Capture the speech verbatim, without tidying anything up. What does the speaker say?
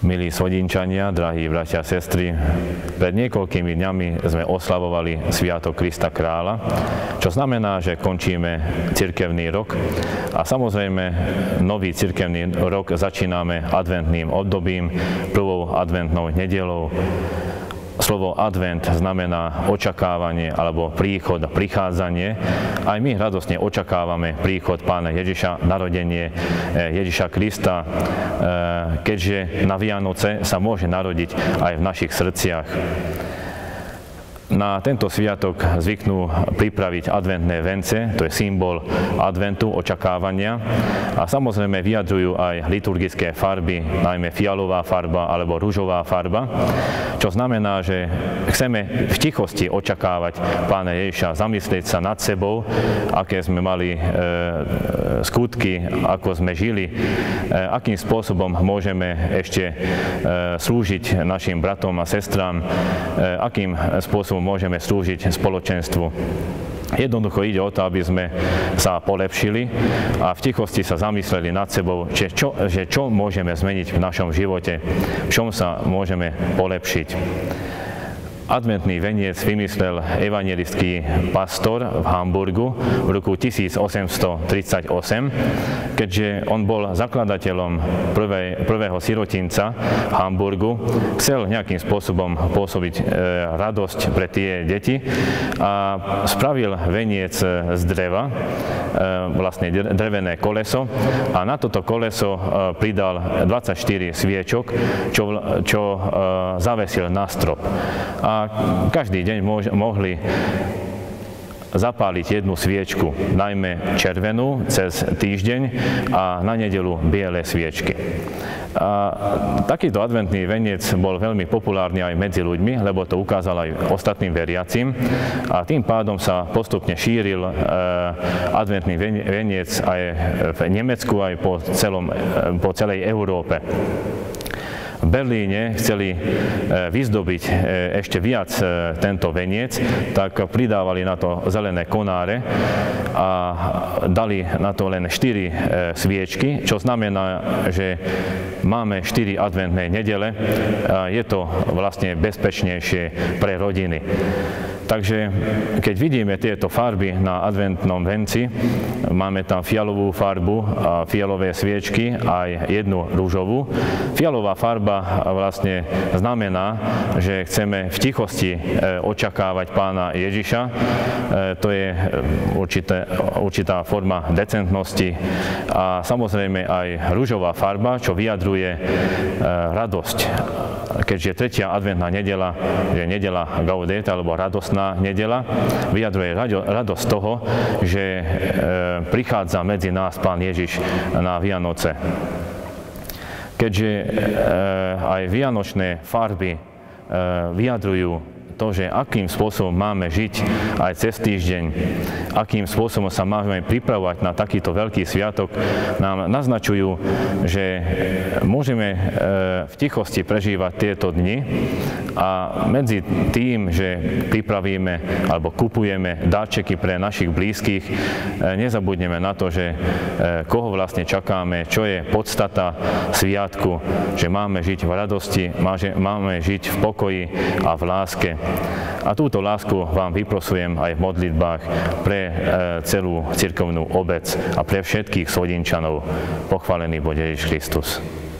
Milí Svodinčania, drahí bratia a sestry, pred niekoľkými dňami sme oslavovali Sviatok Krista Kráľa, čo znamená, že končíme cirkevný rok a samozrejme nový cirkevný rok začíname adventným obdobím, prvou adventnou nedeľou. Slovo advent znamená očakávanie alebo príchod, prichádzanie. Aj my radosne očakávame príchod Pána Ježiša, narodenie Ježiša Krista, keďže na Vianoce sa môže narodiť aj v našich srdciach. Na tento sviatok zvyknú pripraviť adventné vence, to je symbol adventu, očakávania. A samozrejme vyjadrujú aj liturgické farby, najmä fialová farba alebo ružová farba, čo znamená, že chceme v tichosti očakávať Pána Ježiša, zamyslieť sa nad sebou, aké sme mali e, skutky, ako sme žili, e, akým spôsobom môžeme ešte e, slúžiť našim bratom a sestrám, e, akým spôsobom môžeme slúžiť spoločenstvu. Jednoducho ide o to, aby sme sa polepšili a v tichosti sa zamysleli nad sebou, že čo, že čo môžeme zmeniť v našom živote, v čom sa môžeme polepšiť. Adventný veniec vymyslel evanjelický pastor v Hamburgu v roku tisíc osemsto tridsaťosem, keďže on bol zakladateľom prvej, prvého sirotinca v Hamburgu. Chcel nejakým spôsobom pôsobiť e, radosť pre tie deti a spravil veniec z dreva, e, vlastne drevené koleso, a na toto koleso e, pridal dvadsaťštyri sviečok, čo, čo e, zavesil na strop. A každý deň mohli zapáliť jednu sviečku, najmä červenú cez týždeň a na nedeľu biele sviečky. A takýto adventný veniec bol veľmi populárny aj medzi ľuďmi, lebo to ukázal aj ostatným veriacim a tým pádom sa postupne šíril adventný veniec aj v Nemecku, aj po, celom, po celej Európe. V Berlíne chceli vyzdobiť ešte viac tento veniec, tak pridávali na to zelené konáre a dali na to len štyri sviečky, čo znamená, že máme štyri adventné nedele a je to vlastne bezpečnejšie pre rodiny. Takže keď vidíme tieto farby na adventnom venci, máme tam fialovú farbu a fialové sviečky, aj jednu ružovú. Fialová farba vlastne znamená, že chceme v tichosti očakávať Pána Ježiša. To je určité, určitá forma decentnosti a samozrejme aj ružová farba, čo vyjadruje radosť. Keďže tretia adventná nedeľa je nedeľa Gaudete alebo radostná nedeľa, vyjadruje radosť toho, že prichádza medzi nás Pán Ježiš na Vianoce. Keďže aj vianočné farby vyjadrujú to, že akým spôsobom máme žiť aj cez týždeň, akým spôsobom sa máme pripravovať na takýto veľký sviatok, nám naznačujú, že môžeme v tichosti prežívať tieto dni a medzi tým, že pripravíme alebo kupujeme dáčeky pre našich blízkych, nezabudneme na to, že koho vlastne čakáme, čo je podstata sviatku, že máme žiť v radosti, máme žiť v pokoji a v láske. A túto lásku vám vyprosujem aj v modlitbách pre celú cirkevnú obec a pre všetkých Svodinčanov. Pochválený buď Ježiš Kristus.